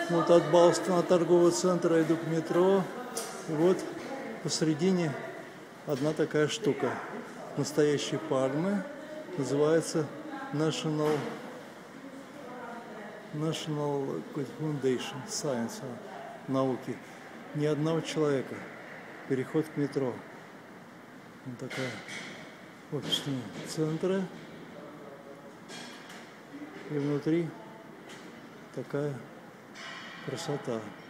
Вот от Балтского торгового центра иду к метро. И вот посередине одна такая штука. Настоящие пальмы. Называется National Foundation Science, науки. Ни одного человека. Переход к метро. Вот такая офисные центры. И внутри такая красота.